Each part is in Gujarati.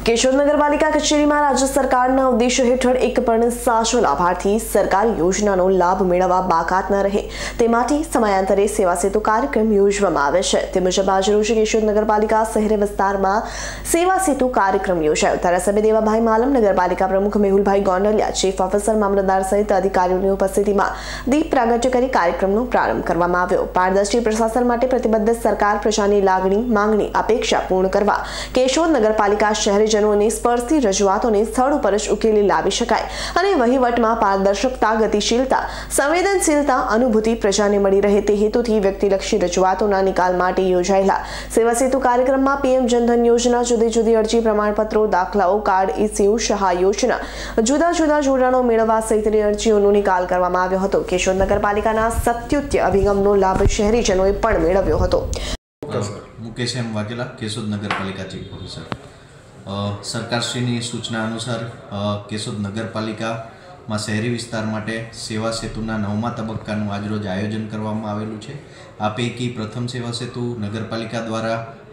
કેશોદ નગરપાલિકા કચેરીમાં રાજ્ય સરકારના ઉદ્દેશ્ય હેઠળ એક પણ સાચો લાભાર્થી સરકારી યોજનાનો લાભ મેળવવા બાકાત ન રહે તે માટે સમયાંતરે સેવા સેતુ કાર્યક્રમ યોજવામાં આવે છે। તે મુજબ આજરોજ કેશોદ નગરપાલિકા શહેરી વિસ્તારમાં સેવા સેતુ કાર્યક્રમ યોજાયો। ધારાસભ્ય દેવાભાઈ માલમ, નગરપાલિકા પ્રમુખ મેહુલભાઈ ગોંડલિયા, ચીફ ઓફિસર, મામલતદાર સહિત અધિકારીઓની ઉપસ્થિતિમાં દીપ પ્રાગટ્ય કરી કાર્યક્રમનો પ્રારંભ કરવામાં આવ્યો। પારદર્શી પ્રશાસન માટે પ્રતિબદ્ધ સરકાર પ્રજાની લાગણી, માંગણી, અપેક્ષા પૂર્ણ કરવા કેશોદ નગરપાલિકા શહેરીજનોને સ્પર્શતી રજૂઆતોને સ્થળ ઉપર જ ઉકેલી લાવી શકાય અને વહીવટમાં પારદર્શકતા, ગતિશીલતા, સંવેદનશીલતા, અનુભૂતિ પ્રજાને મળી રહે તે હેતુથી વ્યક્તિલક્ષી રજૂઆતોના નિકાલ માટે યોજાયેલા સેવા સેતુ કાર્યક્રમમાં પીએમ જનધન યોજના, જુદી જુદી અરજી, પ્રમાણપત્રો, દાખલાઓ, કાર્ડ, ઇસ્યુ, સહાય યોજના, જુદા જુદા જોડાણો મેળવવા સહિતની અરજીઓનો નિકાલ કરવામાં આવ્યો હતો। કેશોદ નગરપાલિકાના સત્યુત્ય અભિગમનો લાભ શહેરીજનોએ પણ મેળવ્યો હતો। मुकेश एम वाघेला, केशोद नगरपालिका चीफ ऑफिसर। सरकारश्रीनी सूचना अनुसार केशोद नगरपालिका में शहरी विस्तार माटे सेवा सेतुना 9मा तबक्कानुं आजरोज आयोजन करवामां आवेलुं छे। आ पैकी प्रथम सेवा सेतु नगरपालिका द्वारा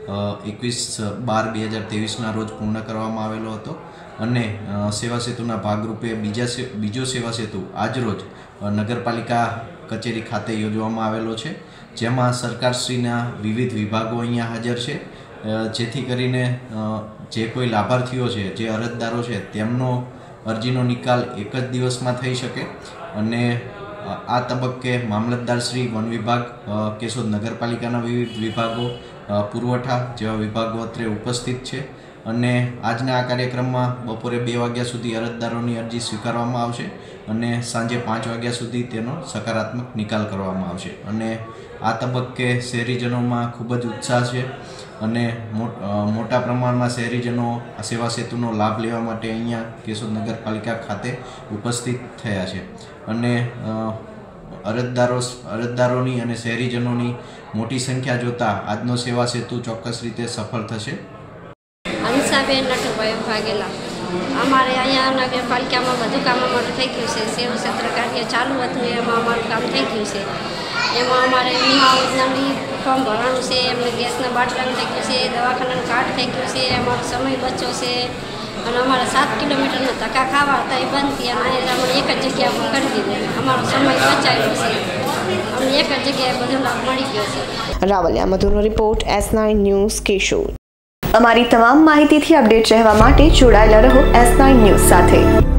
21/12/2023 रोज पूर्ण करवामां आवेलो हतो अने सेवा सेतुना भागरूपे बीजो सेवा सेतु आजरोज नगरपालिका कचेरी खाते योजवामां आवेलो छे, जेमां सरकारश्रीना विविध विभागों अहींया हाजर छे, जेथी करीने जे कोई लाभार्थीओ छे, जे अरजदारो छे, तेमनो अरजीनो निकाल एक ज दिवसमां थई शके अने आ तबक्के मामलतदारश्री, वन विभाग, केशोद नगरपालिकाना विविध विभागों, पुरवठा जेवा विभागों अत्रे उपस्थित छे અને આજના આ કાર્યક્રમમાં બપોરે 2 વાગ્યા સુધી અરજદારોની અરજી સ્વીકારવામાં આવશે અને સાંજે 5 વાગ્યા સુધી તેનો સકારાત્મક નિકાલ કરવામાં આવશે અને આ તબક્કે શહેરીજનોમાં ખૂબ જ ઉત્સાહ છે અને મોટા પ્રમાણમાં શહેરીજનો સેવા સેતુનો લાભ લેવા માટે અહીંયા કેશોદ નગરપાલિકા ખાતે ઉપસ્થિત થયા છે અને અરજદારોની અને શહેરીજનોની મોટી સંખ્યા જોતા આજનો સેવા સેતુ ચોક્કસ રીતે સફળ થશે। બેન નટુભાઈ વાઘેલા, અમારે અહીંયા નગરપાલિકામાં બધું કામ અમારું થઈ ગયું છે। સેવા ક્ષેત્ર કાર્ય ચાલુ હતું એમાં અમારું કામ થઈ ગયું છે। એમાં અમારે વીમા યોજનાની ફોર્મ ભરવાનું છે, એમને ગેસના બાટલાનું થઈ ગયું છે, દવાખાનાનું કાર્ડ થઈ ગયું છે, અમારો સમય બચ્યો છે અને અમારે 7 કિલોમીટરના ધક્કા ખાવા હતા એ બંધ થયા અને અમને એક જ જગ્યા પર કરી દીધું, અમારો સમય બચાવ્યો છે, અમને એક જ જગ્યાએ બધો લાભ મળી ગયો છે। રાવલિયા મધુનો રિપોર્ટ, S9 ન્યૂઝ, કેશોદ। અમારી તમામ માહિતીથી અપડેટ રહેવા માટે જોડાયેલા રહો S9 ન્યૂઝ સાથે।